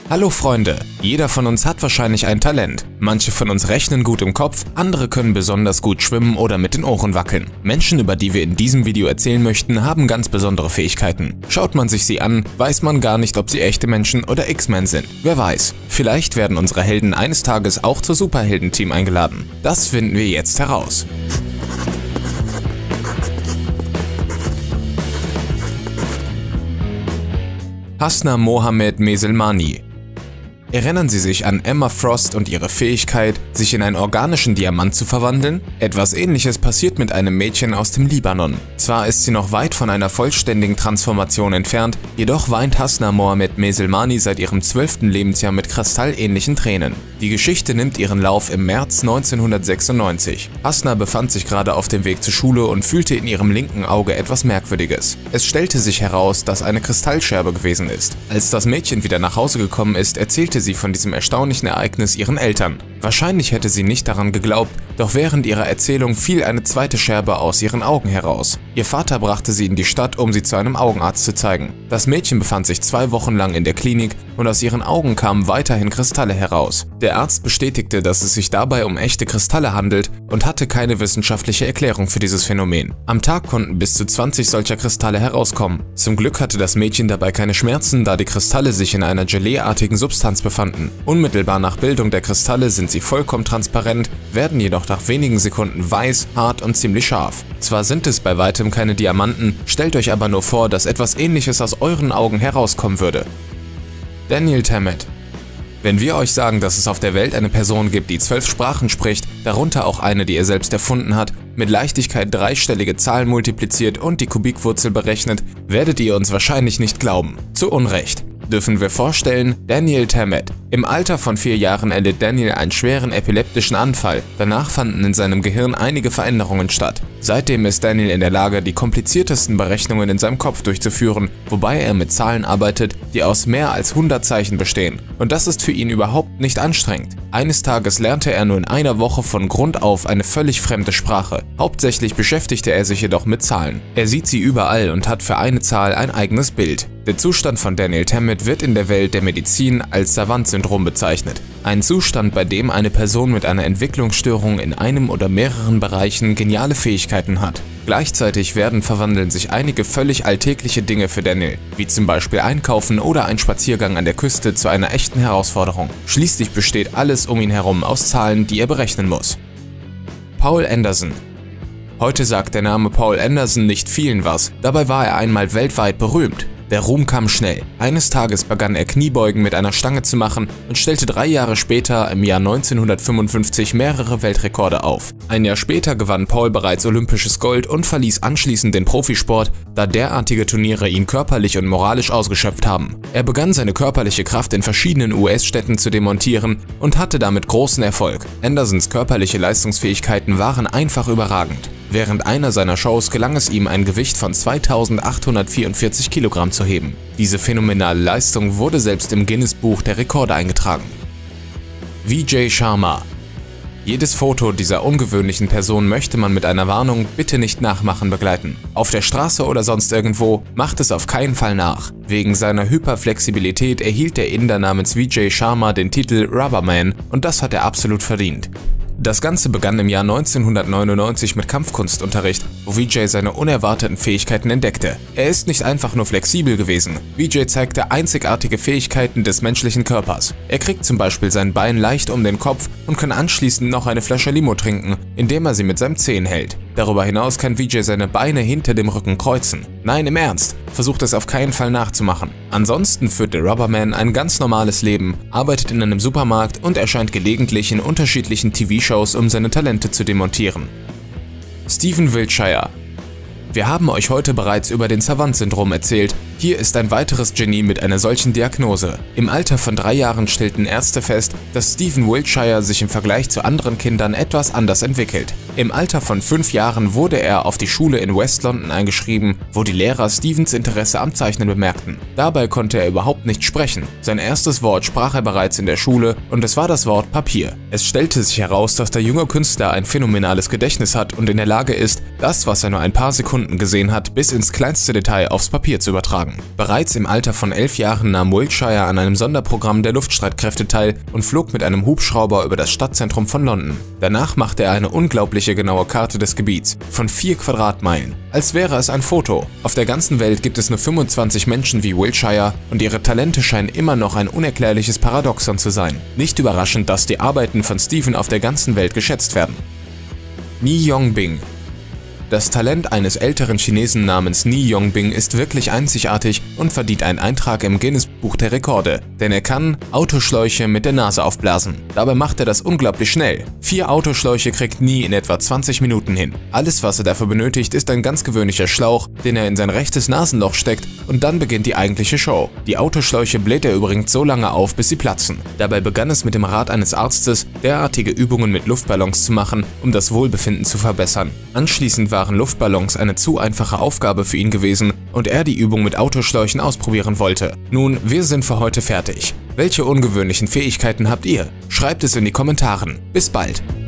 Hallo Freunde, jeder von uns hat wahrscheinlich ein Talent. Manche von uns rechnen gut im Kopf, andere können besonders gut schwimmen oder mit den Ohren wackeln. Menschen, über die wir in diesem Video erzählen möchten, haben ganz besondere Fähigkeiten. Schaut man sich sie an, weiß man gar nicht, ob sie echte Menschen oder X-Men sind. Wer weiß, vielleicht werden unsere Helden eines Tages auch zur Superhelden-Team eingeladen. Das finden wir jetzt heraus. Hasna Mohamed Meselmani. Erinnern Sie sich an Emma Frost und ihre Fähigkeit, sich in einen organischen Diamant zu verwandeln? Etwas Ähnliches passiert mit einem Mädchen aus dem Libanon. Zwar ist sie noch weit von einer vollständigen Transformation entfernt, jedoch weint Hasna Mohamed Meselmani seit ihrem 12. Lebensjahr mit kristallähnlichen Tränen. Die Geschichte nimmt ihren Lauf im März 1996. Hasna befand sich gerade auf dem Weg zur Schule und fühlte in ihrem linken Auge etwas Merkwürdiges. Es stellte sich heraus, dass eine Kristallscherbe gewesen ist. Als das Mädchen wieder nach Hause gekommen ist, erzählte sie von diesem erstaunlichen Ereignis ihren Eltern. Wahrscheinlich hätte sie nicht daran geglaubt, doch während ihrer Erzählung fiel eine zweite Scherbe aus ihren Augen heraus. Ihr Vater brachte sie in die Stadt, um sie zu einem Augenarzt zu zeigen. Das Mädchen befand sich 2 Wochen lang in der Klinik und aus ihren Augen kamen weiterhin Kristalle heraus. Der Arzt bestätigte, dass es sich dabei um echte Kristalle handelt und hatte keine wissenschaftliche Erklärung für dieses Phänomen. Am Tag konnten bis zu 20 solcher Kristalle herauskommen. Zum Glück hatte das Mädchen dabei keine Schmerzen, da die Kristalle sich in einer Geleeartigen Substanz befanden. Unmittelbar nach Bildung der Kristalle sind sie vollkommen transparent, werden jedoch nach wenigen Sekunden weiß, hart und ziemlich scharf. Zwar sind es bei weitem keine Diamanten, stellt euch aber nur vor, dass etwas Ähnliches aus euren Augen herauskommen würde. Daniel Tammet. Wenn wir euch sagen, dass es auf der Welt eine Person gibt, die 12 Sprachen spricht, darunter auch eine, die er selbst erfunden hat, mit Leichtigkeit dreistellige Zahlen multipliziert und die Kubikwurzel berechnet, werdet ihr uns wahrscheinlich nicht glauben. Zu Unrecht. Dürfen wir vorstellen, Daniel Tammet. Im Alter von 4 Jahren erlitt Daniel einen schweren epileptischen Anfall. Danach fanden in seinem Gehirn einige Veränderungen statt. Seitdem ist Daniel in der Lage, die kompliziertesten Berechnungen in seinem Kopf durchzuführen, wobei er mit Zahlen arbeitet, die aus mehr als 100 Zeichen bestehen. Und das ist für ihn überhaupt nicht anstrengend. Eines Tages lernte er nur in einer Woche von Grund auf eine völlig fremde Sprache. Hauptsächlich beschäftigte er sich jedoch mit Zahlen. Er sieht sie überall und hat für eine Zahl ein eigenes Bild. Der Zustand von Daniel Tammet wird in der Welt der Medizin als Savant-Syndrom bezeichnet. Ein Zustand, bei dem eine Person mit einer Entwicklungsstörung in einem oder mehreren Bereichen geniale Fähigkeiten hat. Gleichzeitig verwandeln sich einige völlig alltägliche Dinge für Daniel, wie zum Beispiel Einkaufen oder ein Spaziergang an der Küste, zu einer echten Herausforderung. Schließlich besteht alles um ihn herum aus Zahlen, die er berechnen muss. Paul Anderson. Heute sagt der Name Paul Anderson nicht vielen was, dabei war er einmal weltweit berühmt. Der Ruhm kam schnell. Eines Tages begann er Kniebeugen mit einer Stange zu machen und stellte 3 Jahre später, im Jahr 1955, mehrere Weltrekorde auf. Ein Jahr später gewann Paul bereits olympisches Gold und verließ anschließend den Profisport, da derartige Turniere ihn körperlich und moralisch ausgeschöpft haben. Er begann seine körperliche Kraft in verschiedenen US-Städten zu demontieren und hatte damit großen Erfolg. Andersons körperliche Leistungsfähigkeiten waren einfach überragend. Während einer seiner Shows gelang es ihm, ein Gewicht von 2844 Kilogramm zu heben. Diese phänomenale Leistung wurde selbst im Guinness-Buch der Rekorde eingetragen. Vijay Sharma. Jedes Foto dieser ungewöhnlichen Person möchte man mit einer Warnung „Bitte nicht nachmachen" begleiten. Auf der Straße oder sonst irgendwo, macht es auf keinen Fall nach. Wegen seiner Hyperflexibilität erhielt der Inder namens Vijay Sharma den Titel Rubberman und das hat er absolut verdient. Das Ganze begann im Jahr 1999 mit Kampfkunstunterricht, wo Vijay seine unerwarteten Fähigkeiten entdeckte. Er ist nicht einfach nur flexibel gewesen. Vijay zeigte einzigartige Fähigkeiten des menschlichen Körpers. Er kriegt zum Beispiel sein Bein leicht um den Kopf und kann anschließend noch eine Flasche Limo trinken, indem er sie mit seinem Zehen hält. Darüber hinaus kann Vijay seine Beine hinter dem Rücken kreuzen. Nein, im Ernst, versucht es auf keinen Fall nachzumachen. Ansonsten führt der Rubberman ein ganz normales Leben, arbeitet in einem Supermarkt und erscheint gelegentlich in unterschiedlichen TV-Shows, um seine Talente zu demontieren. Stephen Wiltshire. Wir haben euch heute bereits über den Savant-Syndrom erzählt. Hier ist ein weiteres Genie mit einer solchen Diagnose. Im Alter von 3 Jahren stellten Ärzte fest, dass Stephen Wiltshire sich im Vergleich zu anderen Kindern etwas anders entwickelt. Im Alter von 5 Jahren wurde er auf die Schule in West London eingeschrieben, wo die Lehrer Stevens Interesse am Zeichnen bemerkten. Dabei konnte er überhaupt nicht sprechen. Sein erstes Wort sprach er bereits in der Schule und es war das Wort Papier. Es stellte sich heraus, dass der junge Künstler ein phänomenales Gedächtnis hat und in der Lage ist, das, was er nur ein paar Sekunden gesehen hat, bis ins kleinste Detail aufs Papier zu übertragen. Bereits im Alter von 11 Jahren nahm Wiltshire an einem Sonderprogramm der Luftstreitkräfte teil und flog mit einem Hubschrauber über das Stadtzentrum von London. Danach machte er eine unglaubliche genaue Karte des Gebiets von 4 Quadratmeilen, als wäre es ein Foto. Auf der ganzen Welt gibt es nur 25 Menschen wie Wiltshire und ihre Talente scheinen immer noch ein unerklärliches Paradoxon zu sein. Nicht überraschend, dass die Arbeiten von Steven auf der ganzen Welt geschätzt werden. Ni Yongbing. Das Talent eines älteren Chinesen namens Ni Yongbing ist wirklich einzigartig und verdient einen Eintrag im Guinness-Buch der Rekorde, denn er kann Autoschläuche mit der Nase aufblasen. Dabei macht er das unglaublich schnell. 4 Autoschläuche kriegt Ni in etwa 20 Minuten hin. Alles, was er dafür benötigt, ist ein ganz gewöhnlicher Schlauch, den er in sein rechtes Nasenloch steckt und dann beginnt die eigentliche Show. Die Autoschläuche bläht er übrigens so lange auf, bis sie platzen. Dabei begann es mit dem Rat eines Arztes, derartige Übungen mit Luftballons zu machen, um das Wohlbefinden zu verbessern. Anschließend waren Luftballons eine zu einfache Aufgabe für ihn gewesen und er die Übung mit Autoschläuchen ausprobieren wollte. Nun, wir sind für heute fertig. Welche ungewöhnlichen Fähigkeiten habt ihr? Schreibt es in die Kommentaren. Bis bald!